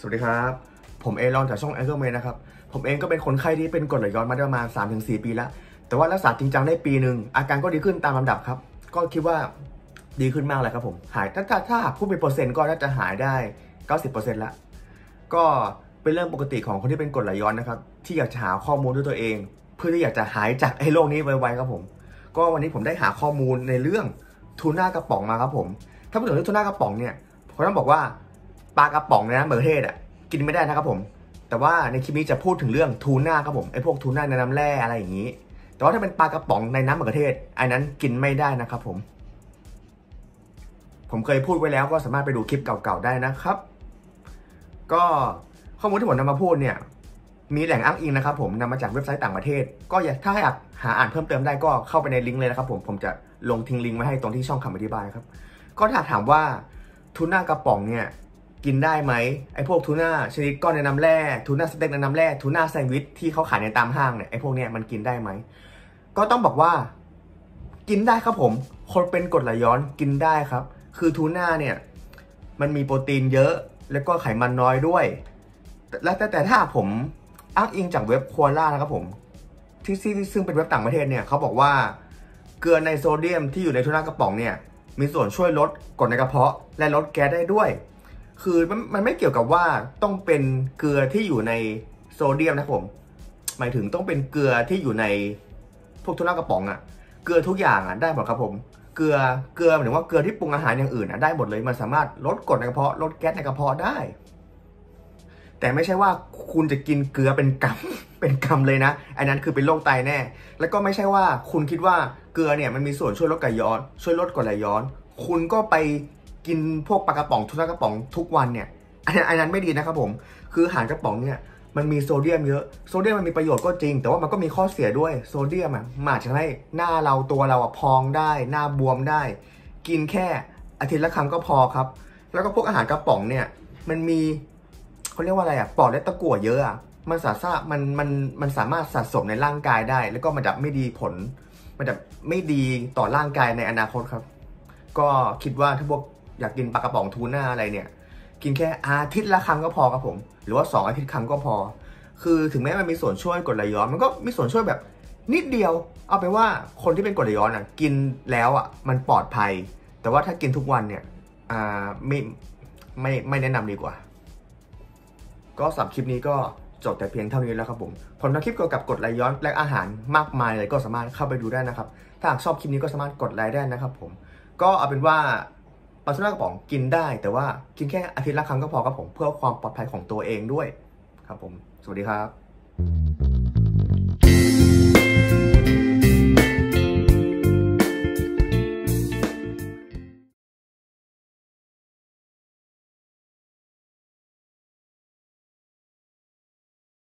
สวัสดีครับผมเอรอนจากช่อง Anchor Man นะครับผมเองก็เป็นคนไข้ที่เป็นกรดไหลย้อนมาได้ประมาณ 3-4 ปีแล้วแต่ว่ารักษาจริงจังได้ปีหนึ่งอาการก็ดีขึ้นตามลำดับครับก็คิดว่าดีขึ้นมากเลยครับผมหายถ้าพูดเป็นเปอร์เซ็นต์ก็น่าจะหายได้ 90% ละก็เป็นเรื่องปกติของคนที่เป็นกรดไหลย้อนนะครับที่อยากจะหาข้อมูลด้วยตัวเองเพื่อที่อยากจะหายจากไอ้โรคนี้ไวๆครับผมก็วันนี้ผมได้หาข้อมูลในเรื่องทูน่ากระป๋องมาครับผมถ้าพูดถึงเรื่องทูน่ากระป๋องเนี่ยผมต้องบอกว่าปลากระป๋องในน้ำมะเขือเทศกินไม่ได้นะครับผมแต่ว่าในคลิปนี้จะพูดถึงเรื่องทูน่าครับผมไอ้พวกทูน่าในน้ำแร่อะไรอย่างนี้แต่ว่าถ้าเป็นปลากระป๋องในน้ำมะเขือเทศอันนั้นกินไม่ได้นะครับผมเคยพูดไว้แล้วก็สามารถไปดูคลิปเก่าๆได้นะครับก็ข้อมูลที่ผมนำมาพูดเนี่ยมีแหล่งอ้างอิงนะครับผมนำมาจากเว็บไซต์ต่างประเทศก็ถ้าอยากหาอ่านเพิ่มเติมได้ก็เข้าไปในลิงก์เลยนะครับผมจะลงทิ้งลิงก์ไว้ให้ตรงที่ช่องคำอธิบายครับก็ถ้าถามว่าทูน่ากระป๋องเนี่ยกินได้ไหมไอ้พวกทูน่าชนิดก้อนในน้ำแร่ทูน่าสเต็กในน้ำแร่ทูน่าแซนด์วิชที่เขาขายในตามห้างเนี่ยไอ้พวกเนี้ยมันกินได้ไหมก็ต้องบอกว่ากินได้ครับผมคนเป็นกรดไหลย้อนกินได้ครับคือทูน่าเนี่ยมันมีโปรตีนเยอะแล้วก็ไขมันน้อยด้วยแต่ถ้าผมอ้างอิงจากเว็บโคอาล่านะครับผมที่ซึ่งเป็นเว็บต่างประเทศเนี่ยเขาบอกว่าเกลือไนโซเดียมที่อยู่ในทูน่ากระป๋องเนี่ยมีส่วนช่วยลดกรดในกระเพาะและลดแก๊สได้ด้วยคือมันไม่เกี่ยวกับว่าต้องเป็นเกลือที่อยู่ในโซเดียมนะผมหมายถึงต้องเป็นเกลือที่อยู่ในพวกทูน่ากระป๋องเกลือทุกอย่างได้หมดครับผมเกลือหมายถึงว่าเกลือที่ปรุงอาหารอย่างอื่นได้หมดเลยมันสามารถลดกรดในกระเพาะลดแก๊สในกระเพาะได้แต่ไม่ใช่ว่าคุณจะกินเกลือเป็นกำเลยนะอันนั้นคือเป็นโรคไตแน่แล้วก็ไม่ใช่ว่าคุณคิดว่าเกลือเนี่ยมันมีส่วนช่วยลดกรดไหลย้อนช่วยลดกรดไหลย้อนคุณก็ไปกินพวกปลากระป๋องทูน่ากระป๋องทุกวันเนี่ยอันนั้นไม่ดีนะครับผมคืออาหารกระป๋องเนี่ยมันมีโซเดียมเยอะโซเดียมมันมีประโยชน์ก็จริงแต่ว่ามันก็มีข้อเสียด้วยโซเดียมมันอาจจะให้หน้าเราตัวเราพองได้หน้าบวมได้กินแค่อาทิตย์ละครั้งก็พอครับแล้วก็พวกอาหารกระป๋องเนี่ยมันมีเขาเรียกว่าอะไรปอดและตะกั่วเยอะมันสามารถสะสมในร่างกายได้แล้วก็มันจะไม่ดีมันจะไม่ดีต่อร่างกายในอนาคตครับก็คิดว่าถ้าพวกอยากกินปลากระป๋องทูน่าอะไรเนี่ยกินแค่อาทิตย์ละครั้งก็พอครับผมหรือว่า2 อาทิตย์ครั้งก็พอคือถึงแม้มันมีส่วนช่วยกรดไหลย้อนมันก็มีส่วนช่วยแบบนิดเดียวเอาไปว่าคนที่เป็นกรดไหลย้อนกินแล้วมันปลอดภัยแต่ว่าถ้ากินทุกวันเนี่ยไม่แนะนำดีกว่าก็สำหรับคลิปนี้ก็จบแต่เพียงเท่านี้แล้วครับผมทำคลิปเกี่ยวกับกรดไหลย้อนและอาหารมากมายเลยก็สามารถเข้าไปดูได้นะครับถ้าหากชอบคลิปนี้ก็สามารถกดไลค์ได้นะครับผมก็เอาเป็นว่าปลาทูน่ากระป๋องกินได้แต่ว่ากินแค่อาทิตย์ละครั้งก็พอครับผมเพื่อความปลอดภัยของตัวเองด้วยครับผมสวัสดีครับ